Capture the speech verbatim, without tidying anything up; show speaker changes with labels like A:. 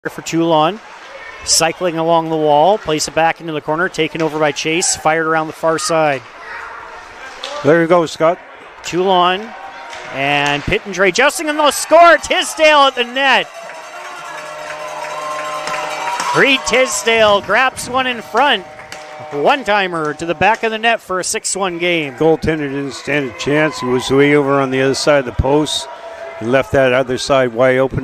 A: For Toulon, cycling along the wall, place it back into the corner, taken over by Chase, fired around the far side.
B: There you go, Scott.
A: Toulon and Pittendrae justing in the score. Tisdale at the net. Reid Tisdale grabs one in front. One-timer to the back of the net for a six one game.
B: Goaltender didn't stand a chance. He was way over on the other side of the post. He left that other side wide open.